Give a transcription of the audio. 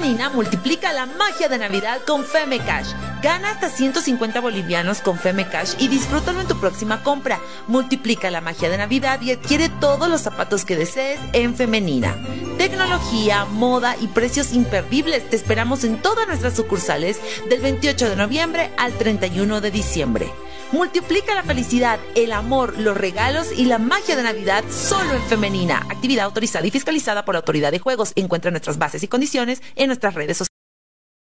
Femenina multiplica la magia de Navidad con Feme Cash. Gana hasta 150 bolivianos con Feme Cash y disfrútalo en tu próxima compra. Multiplica la magia de Navidad y adquiere todos los zapatos que desees en Femenina. Tecnología, moda y precios imperdibles. Te esperamos en todas nuestras sucursales del 28 de noviembre al 31 de diciembre. Multiplica la felicidad, el amor, los regalos y la magia de Navidad solo en Femenina. Actividad autorizada y fiscalizada por la Autoridad de Juegos. Encuentra nuestras bases y condiciones en nuestras redes sociales.